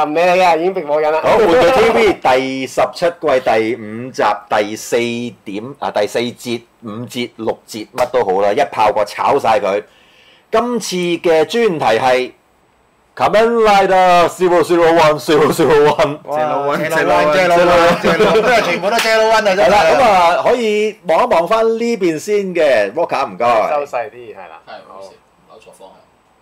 唔理你啊，已經逼我緊啦。 好，玩具 TV 第17季第5集第4節、5節、6節乜都好啦，一炮過炒晒佢。今次嘅專題係 Kamen Rider Zero-Zero-One， 借老温，都係全部都借老温啊！ 係啦，咁啊可以望一望翻呢邊先嘅 Walker 唔該。 收細啲係啦。 係冇事，扭錯方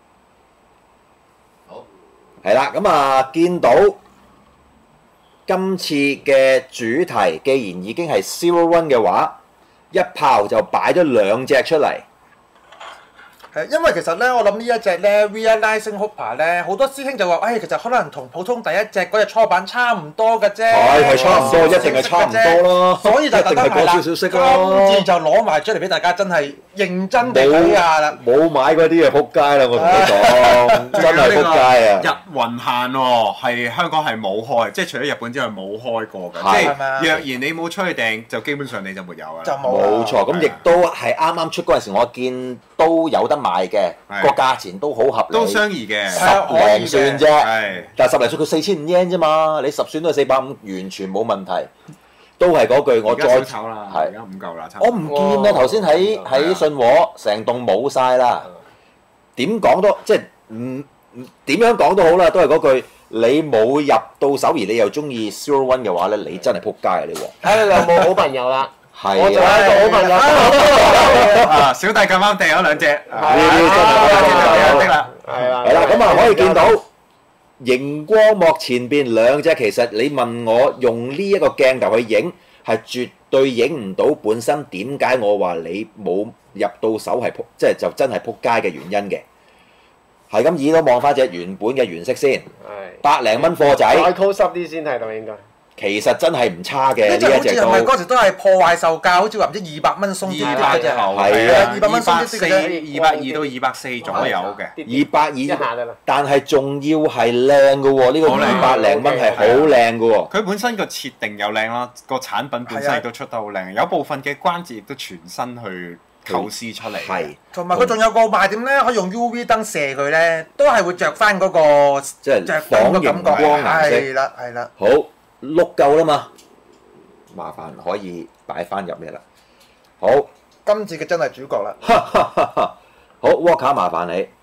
向。好， 係啦，咁啊見到今次嘅主題，既然已經係 Zero One 嘅話，一炮就擺咗2隻出嚟。 係，因為其實咧，我諗呢一隻咧 Realizing Hopper 咧，好多師兄就話，其實可能同普通第一隻嗰隻初版差唔多嘅啫。 係差唔多，一定係差唔多咯。 所以就特登係啦， 少少色咯。 今次就攞埋出嚟俾大家，真係認真地睇下啦。 冇買嗰啲啊，撲街啦！我同你講，真係撲街啊！ 日運限喎，係香港係冇開，即係除咗日本之外冇開過嘅。即係若然你冇出去訂，就基本上你就沒有啦。 就冇。 冇錯，咁亦都係啱啱出嗰陣時，我見都有得賣嘅，個價錢都好合理， 都相宜嘅 ，10零算啫。 係， 但係10零算佢4500 yen 啫嘛，你10算都係450，完全冇問題。都係嗰句，我再炒啦， 係而家5嚿啦， 我唔見啊！頭先喺信和成棟冇晒啦。點講都即係點樣講都好啦，都係嗰句，你冇入到手而你又中意 Zero One 嘅話咧，你真係撲街啊！你喎， 睇你有冇好朋友啦。 係我就係一個好朋友。 啊，小弟咁啱訂咗2隻， 呢啲真係的啦， 係啦。 係啦，咁啊可以見到熒光幕前邊2隻，其實你問我用呢一個鏡頭去影，係絕對影唔到本身點解我話你冇入到手係即係就真係撲街嘅原因嘅。係咁，以都望翻隻原本嘅原色先，100零蚊貨仔， 再 close up 啲先睇到應該。 其實真係唔差嘅呢呢隻好似一隻都。 係咪嗰時都係破壞售價，好似話唔知200蚊鬆啲啲嘅啫。 係啊 200蚊鬆啲啲嘅啫。 220到240左右嘅。 220，但係仲要係靚嘅喎，呢個200零蚊係好靚嘅喎。 佢本身個設定又靚啦，個產品本身亦都出得好靚，有部分嘅關節亦都全身去構思出嚟。 係。 同埋佢仲有個賣點咧，可以用 UV 燈射佢咧，都係會着翻嗰個即係着燈嘅感覺。 光顏色。 係啦，係啦。 好，碌夠啦嘛，麻煩可以擺翻入咩啦。好， 今次嘅真係主角啦。 好 Walker 麻煩你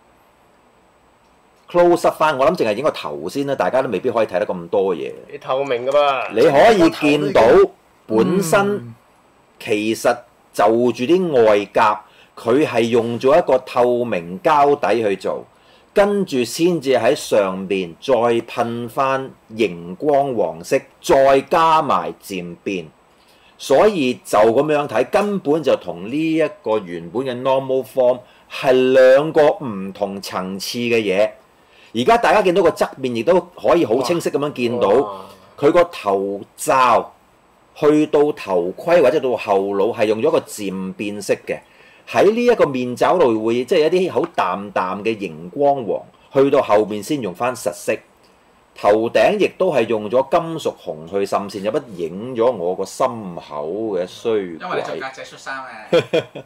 close up 翻，我諗淨係影個頭先啦，大家都未必可以睇得咁多嘢。 你透明㗎噃。 你可以見到本身其實就住啲外甲，佢係用咗一個透明膠底去做。跟住先至喺上邊再噴翻熒光黃色，再加埋漸變，所以就咁樣睇根本就同呢一個原本嘅 normal form 係2個唔同層次嘅嘢。而家大家見到個側面亦都可以好清晰咁樣見到佢個頭罩去到頭盔或者到後腦係用咗個漸變色嘅。喺呢一個面罩度會即係一啲好淡淡嘅熒光黃，去到後面先用翻實色。頭頂亦都係用咗金屬紅去滲線，有乜影咗我個心口嘅衰鬼。 因為你做格仔恤衫嘅。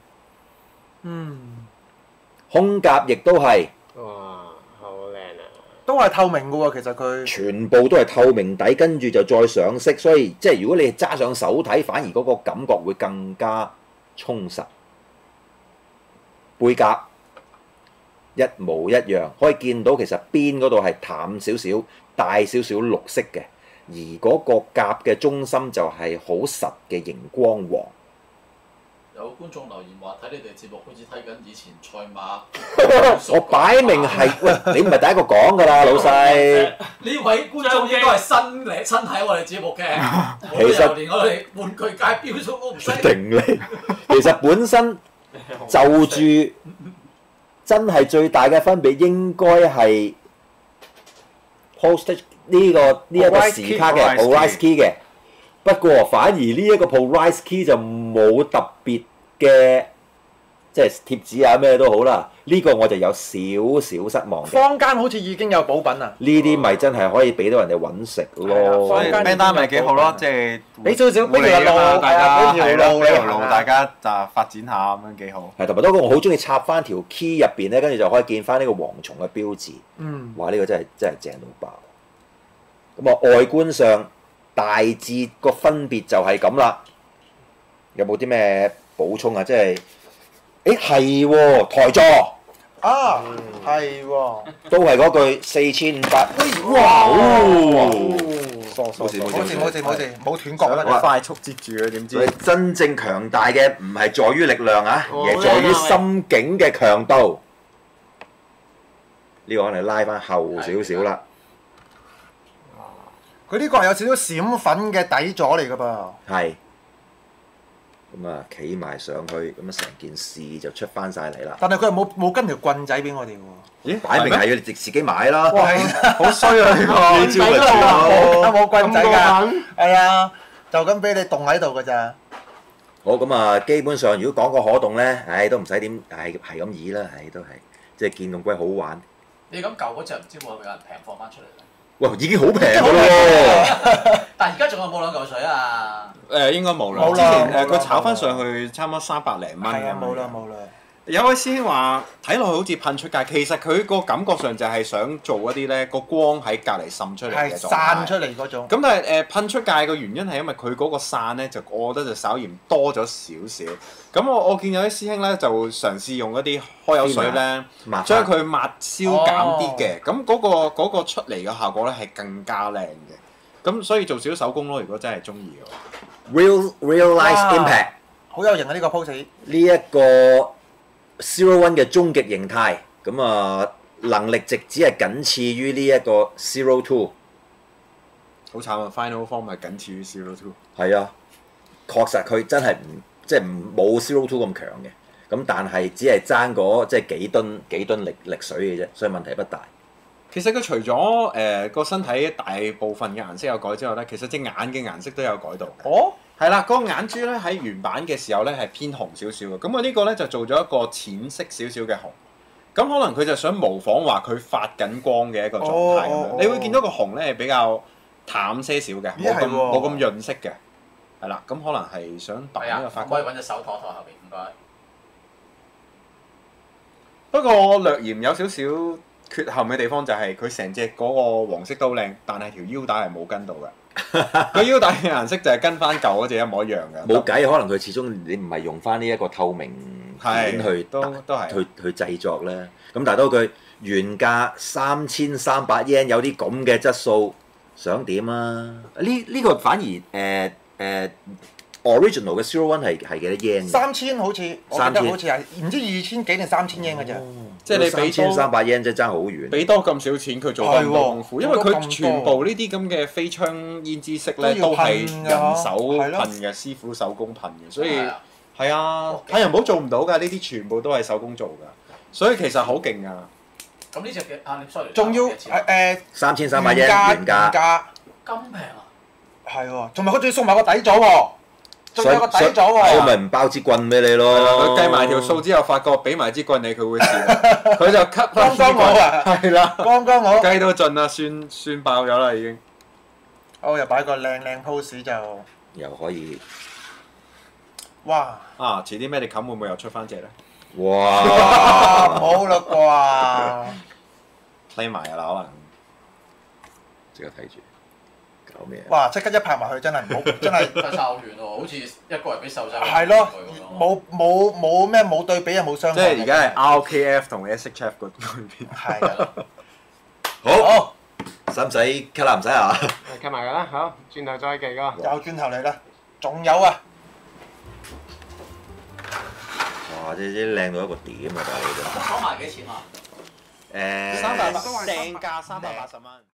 胸甲亦都係。 哇，好靚啊！ 都係透明嘅喎，其實佢。 全部都係透明底，跟住就再上色，所以即係如果你揸上手睇，反而嗰個感覺會更加充實。背甲一模一樣，可以見到其實邊嗰度係淡少少、帶少少綠色嘅，而嗰個甲嘅中心就係好實嘅熒光黃。 有觀眾留言話睇你哋節目好似睇緊以前賽馬。 我擺明係喂，你唔係第一個講㗎啦，老細。 呢位觀眾應該係新睇我哋節目嘅， 其實連我哋玩具界標數都唔識。 定你，其實本身就住真係最大嘅分別應該係 postage 呢一個時卡嘅 Polaris Key 嘅，不過反而呢一個 Polaris Key 就冇特別嘅即係貼紙啊咩都好啦，呢個我就有少少失望嘅。 坊間好似已經有補品啦。 呢啲咪真係可以俾到人哋揾食咯。 所以 band 單咪幾好咯，即係俾少少俾條路， 大家俾係咯，俾條路行大家就發展下咁樣幾好。 係同埋多個我好中意插翻條 key 入邊咧，跟住就可以見翻呢個蝗蟲嘅標誌。哇！呢個真係正到爆。 咁啊，外觀上大致個分別就係咁啦。有冇啲咩補充啊？即係，誒係喎，台座啊，係喎， 都係嗰句4500。 哇！ 冇事冇斷角啦， 快速接住佢點知？ 佢真正強大嘅唔係在於力量啊，而係在於心境嘅強度。呢個可能拉翻後少少啦。 佢呢個係有少少閃粉嘅底座嚟㗎噃。 係。咁啊，企埋上去，咁啊成件事就出翻晒嚟啦。 但係佢係冇跟條棍仔俾我哋喎。 咦？擺明係要你自己買啦。 哇！ 好衰啊！呢個呢招咪絕咯。 冇棍仔㗎。係啊，就咁俾你凍喺度㗎咋。 好咁啊，基本上如果講個可動咧，唉都唔使點，係咁易啦，係都係，即係見咁鬼好玩。 你咁舊嗰隻唔知會唔會有人平放翻出嚟咧？ 哇！已經好平㗎咯。 但係而家仲有冇兩嚿水啊？ 應該冇啦。之前佢炒翻上去差唔多300零蚊。 係啊，冇啦。 有位師兄話睇落去好似噴出界，其實佢個感覺上就係想做一啲咧個光喺隔離滲出嚟嘅狀態。係散出嚟嗰種。 咁但係噴出界嘅原因係因為佢嗰個散咧，就我覺得就稍嫌多咗少少。咁我見有啲師兄咧就嘗試用一啲開油水咧，將佢抹消減啲嘅，咁嗰個出嚟嘅效果咧係更加靚嘅。咁所以做少手工咯，如果真係中意嘅。 Realize Impact。 好有型啊！呢個 pose。 呢一個 Zero One 嘅終極形態，咁啊能力值只係僅次於呢一個 Zero Two。 好慘啊 ！Final Form 係僅次於 Zero Two。 係啊，確實佢真係即係冇 Zero Two 咁強嘅，咁但係只係爭嗰即係幾噸力水嘅啫，所以問題不大。 其實佢除咗個身體大部分嘅顏色有改之後咧，其實隻眼嘅顏色都有改到。 哦， 係啦，嗰個眼珠咧喺原版嘅時候咧係偏紅少少嘅，咁我呢個咧就做咗一個淺色少少嘅紅。咁可能佢就想模仿話佢發緊光嘅一個狀態咁樣。你會見到個紅咧係比較淡些少嘅，冇咁潤色嘅。係啦，咁可能係想扮呢個發光。 可以揾隻手托後邊，唔該。 不過略嫌有少少缺陷嘅地方就係佢成隻嗰個黃色都靚，但係條腰帶係冇跟到嘅。個腰帶嘅顏色就係跟翻舊嗰隻一模一樣嘅。 冇計，可能佢始終你唔係用翻呢一個透明片去去製作咧。咁但係都句原價3300 yen 有啲咁嘅質素，想點啊？呢個反而original 嘅 Zero One 係幾多 yen？ 3000好似，我記得好似係唔知2000幾定3000 yen 嘅啫。 即係你俾 3300 yen 真係爭好遠。 俾多咁少錢佢做咁多功夫，因為佢全部呢啲咁嘅飛槍胭脂色咧都係人手噴嘅，師傅手工噴嘅，所以係啊，睇人冇做唔到㗎，呢啲全部都係手工做㗎，所以其實好勁㗎。 咁呢隻嘅sorry， 仲要 3300 yen 原價。 咁平啊！ 係喎，同埋佢仲要送埋個底座喎。仲有個底咗喎， 我咪唔包支棍俾你咯。 佢計埋條數之後，發覺俾埋支棍你，佢會蝕。佢就 cut 翻剛剛好啊， 係啦， 剛剛好。 計到盡啦，算爆咗啦已經。 我又擺個靚 pose 就又可以。 哇！ 啊，遲啲 Medicom 會唔會又出翻隻咧？ 哇！ 冇啦匿埋㗎啦，可能。 即刻睇住。搞咩？ 哇！即刻一拍埋去，真係唔好，真係。 真係差好遠喎，好似一個人俾瘦仔。 係咯，冇對比又冇傷害。 即係而家係 RKF 同 SHF 嗰邊。 係。 好。使唔使 cut 啦？唔使啊 ？cut 埋㗎啦，好，轉頭再計個。 有轉頭嚟啦，仲有啊！ 哇！即係靚到一個點啊！大佬。 講埋幾錢啊？ 380，定價380蚊。